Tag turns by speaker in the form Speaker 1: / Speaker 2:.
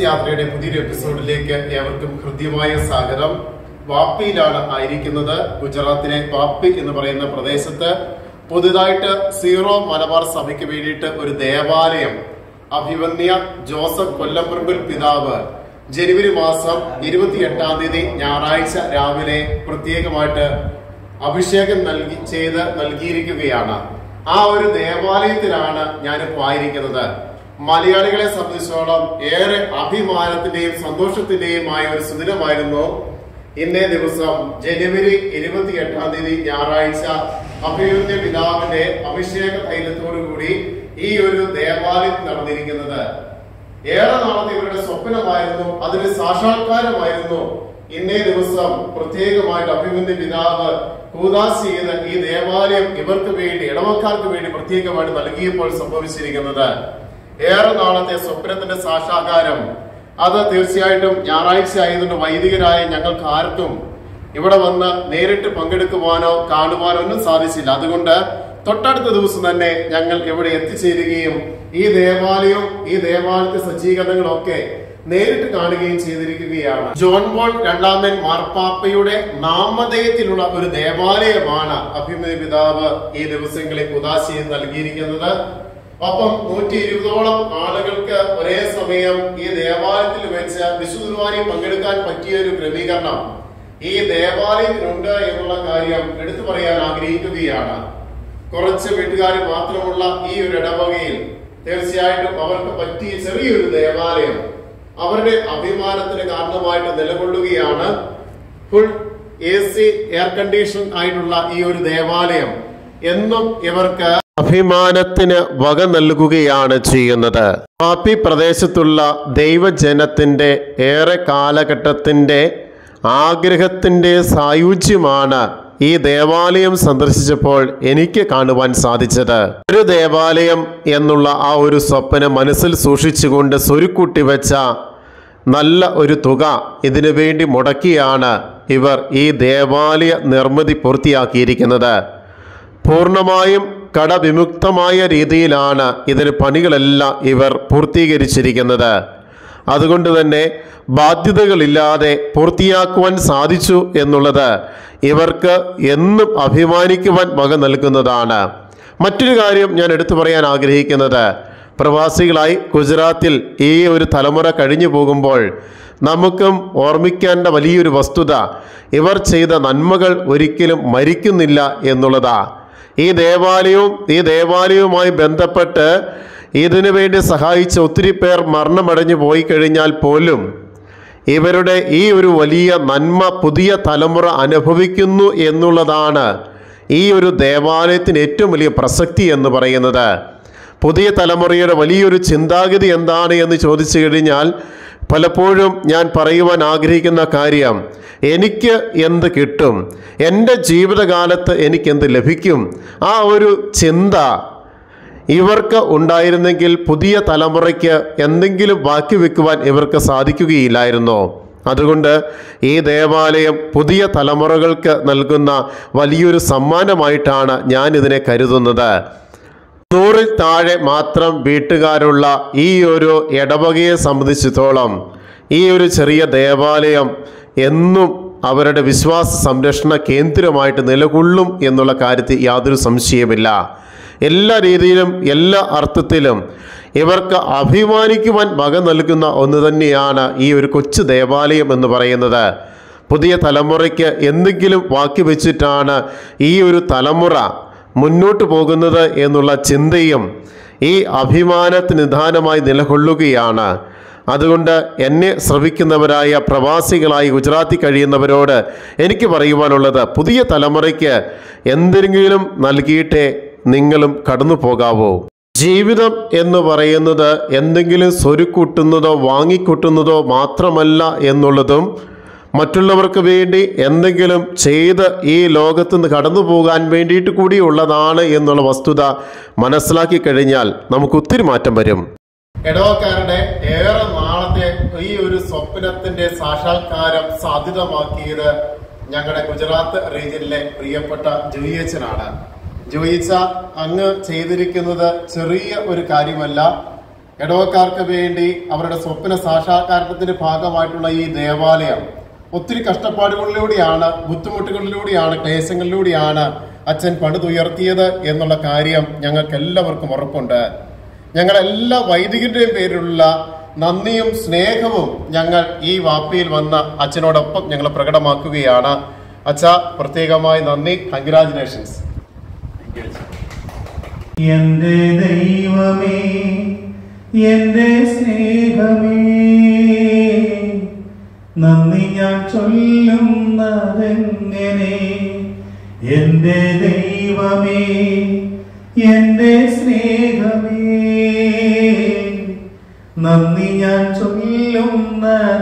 Speaker 1: യാത്രയുടെ പുതിയൊരു എപ്പിസോഡിലേക്ക് ഏവർക്കും ഹൃദ്യമായ സ്വാഗതം. വാപ്പിയിലാണ് ആയിരിക്കുന്നത്. ഗുജറാത്തിലെ വാപ്പി എന്ന് പറയുന്ന പ്രദേശത്ത് പുതുതായിട്ട് സീറോ മലബാർ സഭയ്ക്ക് വേണ്ടിയിട്ട് ഒരു ദേവാലയം അഭിവന്യ ജോസഫ് കൊല്ലംപറമ്പിൽ പിതാവ് ജനുവരി മാസം 28-ാം തീയതി ഞായറാഴ്ച രാവിലെ പ്രത്യേകമായിട്ട് അഭിഷേകം നൽകിയിരിക്കുകയാണ്. ആ ഒരു ദേവാലയത്തിലാണ് ഞാനിപ്പോൾ ആയിരിക്കുന്നത്. മലയാളികളെ സംബന്ധിച്ചോളം ഏറെ അഭിമാനത്തിന്റെയും സന്തോഷത്തിന്റെയുമായ ഒരു സുദിനമായിരുന്നു ഇന്നേ ദിവസം ജനുവരി 28-ാം തീയതി ഞായറാഴ്ച അഭിവന്യ പിതാവിന്റെ അഭിഷേക തൈലത്തോടുകൂടി ഈ ഒരു ദേവാലയം നടന്നിരിക്കുന്നത്. ഏറെ നാളത്തെ ഇവരുടെ സ്വപ്നമായിരുന്നു, അതിന് സാക്ഷാത്കാരമായിരുന്നു. ഇന്നേ ദിവസം പ്രത്യേകമായിട്ട് അഭിവന്യ പിതാവ് കൂദാശ ചെയ്ത് ഈ ദേവാലയം ഇവർക്ക് വേണ്ടി, ഇടവക്കാർക്ക് വേണ്ടി പ്രത്യേകമായിട്ട് നൽകിയപ്പോൾ സംഭവിച്ചിരിക്കുന്നത് ഏറെ നാളത്തെ സ്വപ്നത്തിന്റെ സാക്ഷാത്കാരം. അത് തീർച്ചയായിട്ടും ഞായറാഴ്ച ആയതുകൊണ്ട് വൈദികരായ ഞങ്ങൾക്ക് ആർക്കും ഇവിടെ വന്ന് നേരിട്ട് പങ്കെടുക്കുവാനോ കാണുവാനോ ഒന്നും സാധിച്ചില്ല. അതുകൊണ്ട് തൊട്ടടുത്ത ദിവസം തന്നെ ഞങ്ങൾ ഇവിടെ എത്തിച്ചേരുകയും ഈ ദേവാലയവും ഈ ദേവാലയത്തെ സജ്ജീകരണങ്ങളൊക്കെ നേരിട്ട് കാണുകയും ചെയ്തിരിക്കുകയാണ്. ജോൺ പോൾ രണ്ടാമൻ മാർപ്പാപ്പയുടെ നാമധേയത്തിലുള്ള ഒരു ദേവാലയമാണ് അഭിമന്യ പിതാവ് ഈ ദിവസങ്ങളിൽ കൂദാശ നൽകിയിരിക്കുന്നത്. ഒപ്പം 120ഓളം ആളുകൾക്ക് ഒരേ സമയം ഈ ദേവാലയത്തിൽ വെച്ച് വിശുദ്ധ കുർബാനയിൽ പങ്കെടുക്കാൻ പറ്റിയ ഒരു ക്രമീകരണം ഈ ദേവാലയത്തിനുണ്ട് എന്നുള്ള കാര്യം എടുത്തു പറയാൻ ആഗ്രഹിക്കുകയാണ്. കുറച്ച് വീട്ടുകാർ മാത്രമുള്ള ഈ ഒരു ഇടവകയിൽ തീർച്ചയായിട്ടും അവർക്ക് പറ്റിയ ചെറിയൊരു ദേവാലയം അവരുടെ അഭിമാനത്തിന് കാരണമായിട്ട് നിലകൊള്ളുകയാണ്. ഫുൾ AC എയർ കണ്ടീഷൻ ആയിട്ടുള്ള ഈ ഒരു ദേവാലയം എന്നും ഇവർക്ക് അഭിമാനത്തിന് വക നൽകുകയാണ് ചെയ്യുന്നത്. വാപ്പി പ്രദേശത്തുള്ള ദൈവജനത്തിന്റെ ഏറെ കാലഘട്ടത്തിന്റെ ആഗ്രഹത്തിന്റെ സായുജ്യമാണ് ഈ ദേവാലയം സന്ദർശിച്ചപ്പോൾ എനിക്ക് കാണുവാൻ സാധിച്ചത്. ഒരു ദേവാലയം എന്നുള്ള ആ ഒരു സ്വപ്നം മനസ്സിൽ സൂക്ഷിച്ചുകൊണ്ട് സ്വരുക്കൂട്ടി വെച്ച നല്ല ഒരു തുക ഇതിനു വേണ്ടി മുടക്കിയാണ് ഇവർ ഈ ദേവാലയ നിർമ്മിതി പൂർത്തിയാക്കിയിരിക്കുന്നത്. പൂർണ്ണമായും കടവിമുക്തമായ രീതിയിലാണ് ഇതിന് പണികളെല്ലാം ഇവർ പൂർത്തീകരിച്ചിരിക്കുന്നത്. അതുകൊണ്ട് തന്നെ ബാധ്യതകളില്ലാതെ പൂർത്തിയാക്കുവാൻ സാധിച്ചു എന്നുള്ളത് ഇവർക്ക് എന്നും അഭിമാനിക്കുവാൻ വക നൽകുന്നതാണ്. മറ്റൊരു കാര്യം ഞാൻ എടുത്തു പറയാൻ ആഗ്രഹിക്കുന്നത്, പ്രവാസികളായി ഗുജറാത്തിൽ ഈ ഒരു തലമുറ കഴിഞ്ഞു പോകുമ്പോൾ നമുക്കും ഓർമ്മിക്കേണ്ട വലിയൊരു വസ്തുത, ഇവർ ചെയ്ത നന്മകൾ ഒരിക്കലും മരിക്കുന്നില്ല എന്നുള്ളതാണ്. ഈ ദേവാലയവുമായി ബന്ധപ്പെട്ട് ഇതിനു വേണ്ടി സഹായിച്ച ഒത്തിരി പേർ മരണമടഞ്ഞു പോയി കഴിഞ്ഞാൽ പോലും ഇവരുടെ ഈ ഒരു വലിയ നന്മ പുതിയ തലമുറ അനുഭവിക്കുന്നു എന്നുള്ളതാണ് ഈ ഒരു ദേവാലയത്തിന് ഏറ്റവും വലിയ പ്രസക്തി എന്ന് പറയുന്നത്. പുതിയ തലമുറയുടെ വലിയൊരു ചിന്താഗതി എന്താണ് എന്ന് ചോദിച്ചു കഴിഞ്ഞാൽ പലപ്പോഴും ഞാൻ പറയുവാൻ ആഗ്രഹിക്കുന്ന കാര്യം, എനിക്ക് എന്ത് കിട്ടും, എൻ്റെ ജീവിതകാലത്ത് എനിക്കെന്ത് ലഭിക്കും, ആ ഒരു ചിന്ത ഇവർക്ക് ഉണ്ടായിരുന്നെങ്കിൽ പുതിയ തലമുറയ്ക്ക് എന്തെങ്കിലും ബാക്കി വെക്കുവാൻ ഇവർക്ക് സാധിക്കുകയില്ലായിരുന്നു. അതുകൊണ്ട് ഈ ദേവാലയം പുതിയ തലമുറകൾക്ക് നൽകുന്ന വലിയൊരു സമ്മാനമായിട്ടാണ് ഞാൻ ഇതിനെ കരുതുന്നത്. 100-ൽ താഴെ മാത്രം വീട്ടുകാരുള്ള ഈ ഒരു ഇടവകയെ സംബന്ധിച്ചിടത്തോളം ഈ ഒരു ചെറിയ ദേവാലയം എന്നും അവരുടെ വിശ്വാസ സംരക്ഷണ കേന്ദ്രമായിട്ട് നിലകൊള്ളും എന്നുള്ള കാര്യത്തിൽ യാതൊരു സംശയമില്ല. എല്ലാ രീതിയിലും എല്ലാ അർത്ഥത്തിലും ഇവർക്ക് അഭിമാനിക്കുവാൻ വക നൽകുന്ന ഒന്ന് തന്നെയാണ് ഈ ഒരു കൊച്ചു ദേവാലയം എന്ന് പറയുന്നത്. പുതിയ തലമുറയ്ക്ക് എന്തെങ്കിലും ബാക്കി വെച്ചിട്ടാണ് ഈ ഒരു തലമുറ മുന്നോട്ട് പോകുന്നത് എന്നുള്ള ചിന്തയും ഈ അഭിമാനത്തിന് നിദാനമായി നിലകൊള്ളുകയാണ്. അതുകൊണ്ട് എന്നെ ശ്രവിക്കുന്നവരായ പ്രവാസികളായി ഗുജറാത്തിൽ കഴിയുന്നവരോട് എനിക്ക് പറയുവാനുള്ളത്, പുതിയ തലമുറയ്ക്ക് എന്തെങ്കിലും നൽകിയിട്ടേ നിങ്ങളും കടന്നു പോകാവൂ. ജീവിതം എന്ന് പറയുന്നത് എന്തെങ്കിലും സ്വരുക്കൂട്ടുന്നതോ വാങ്ങിക്കൂട്ടുന്നതോ മാത്രമല്ല എന്നുള്ളതും, മറ്റുള്ളവർക്ക് വേണ്ടി എന്തെങ്കിലും ചെയ്ത് ഈ ലോകത്ത് നിന്ന് കടന്നു പോകാൻ വേണ്ടിയിട്ട് കൂടിയുള്ളതാണ് എന്നുള്ള വസ്തുത മനസ്സിലാക്കി കഴിഞ്ഞാൽ നമുക്ക് ഒത്തിരി മാറ്റം വരും. ഇടവക്കാരുടെ ഏറെ നാളത്തെ ഈ ഒരു സ്വപ്നത്തിന്റെ സാക്ഷാത്കാരം സാധ്യതമാക്കിയത് ഞങ്ങളുടെ ഗുജറാത്ത് റീജിയനിലെ പ്രിയപ്പെട്ട ജോയിച്ചനാണ്. ജോയിച്ച അങ്ങ് ചെയ്തിരിക്കുന്നത് ചെറിയ ഒരു കാര്യമല്ല. ഇടവക്കാർക്ക് വേണ്ടി അവരുടെ സ്വപ്ന സാക്ഷാത്കാരത്തിന്റെ ഭാഗമായിട്ടുള്ള ഈ ദേവാലയം ഒത്തിരി കഷ്ടപ്പാടുകളിലൂടെയാണ്, ബുദ്ധിമുട്ടുകളിലൂടെയാണ്, ക്ലേശങ്ങളിലൂടെയാണ് അച്ഛൻ പണിതുയർത്തിയത് എന്നുള്ള കാര്യം ഞങ്ങൾക്ക് എല്ലാവർക്കും ഉറപ്പുണ്ട്. ഞങ്ങളെല്ലാ വൈദികരുടെയും പേരിലുള്ള നന്ദിയും സ്നേഹവും ഞങ്ങൾ ഈ വാപ്പിയിൽ വന്ന അച്ഛനോടൊപ്പം ഞങ്ങൾ പ്രകടമാക്കുകയാണ്. അച്ഛ, പ്രത്യേകമായി നന്ദി. കൺഗ്രാജുലേഷൻസ്.
Speaker 2: എന്റെ ദൈവമേ, എന്റെ സ്നേഹമേ, നന്ദി ഞാൻ ചൊല്ലുന്നതെങ്ങനെ? എന്റെ ദൈവമേ, എന്റെ സ്നേഹമേ, നന്ദി ഞാൻ ചൊല്ലുന്നതെങ്ങനെ?